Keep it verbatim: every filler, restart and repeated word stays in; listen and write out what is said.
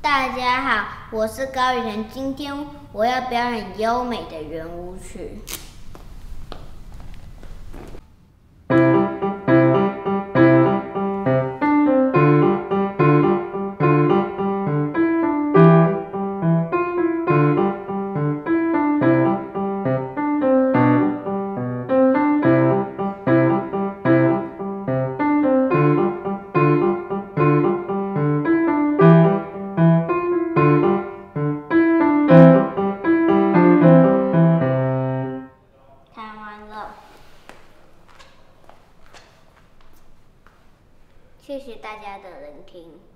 大家好，我是高雨辰，今天我要表演优美的圆舞曲。弹完了，谢谢大家的聆听。